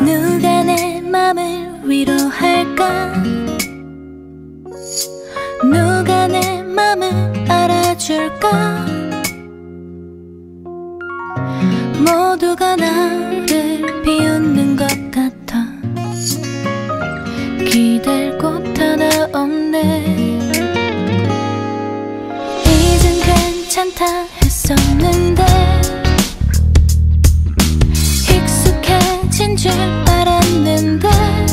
누가 내 맘을 위로할까? 누가 내 맘을 알아줄까? 모두가 나를 비웃는 것 같아. 기댈 곳 하나 없네. 이젠 괜찮다 했었는데 익숙해진 줄 알았는데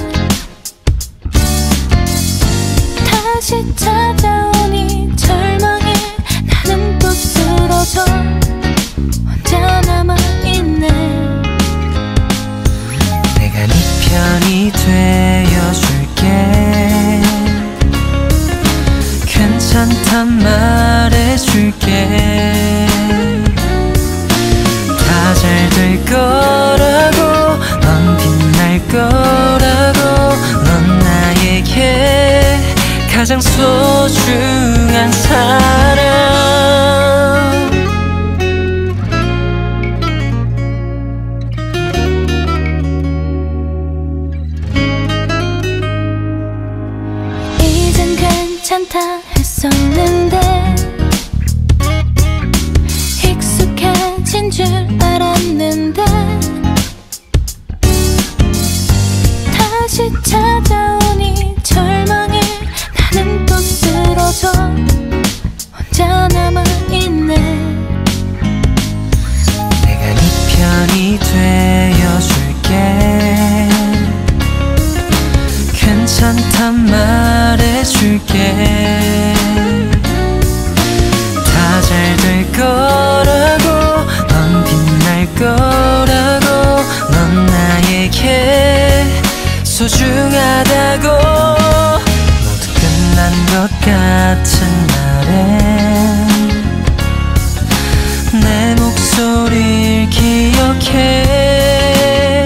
다시 찾아오니 절망에 나는 또 쓰러져 혼자 남아있네. 내가 네 편이 되어줄게. 괜찮단 말해줄게. 다 잘 될 거라고, 넌 빛날 거라고. 넌 나에게 가장 소중한 사람. 이젠 괜찮다 했었는데 익숙해진 줄 알았는데 다시 찾아오니 절망에 나는 또 쓰러져 혼자 남아있네. 내가 네 편이 되어줄게. 괜찮단 말해줄게. 다 잘 될 거라고, 넌 빛날 거라고. 넌 나에게 소중하다고. 모두 끝난 것 같은 날엔 내 목소리를 기억해.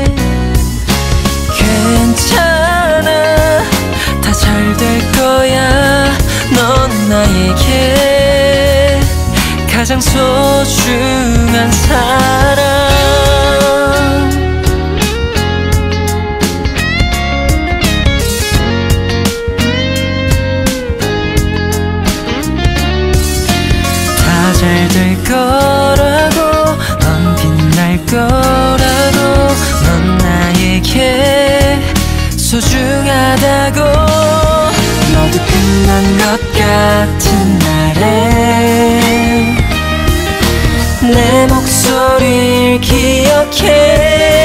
괜찮아, 다 잘 될 거야. 넌 나에게 가장 소중한 사람. 다 잘 될 거라고, 넌 빛날 거라고. 넌 나에게 소중하다고. 모두 끝난 것 같은 날에 내 목소리를 기억해.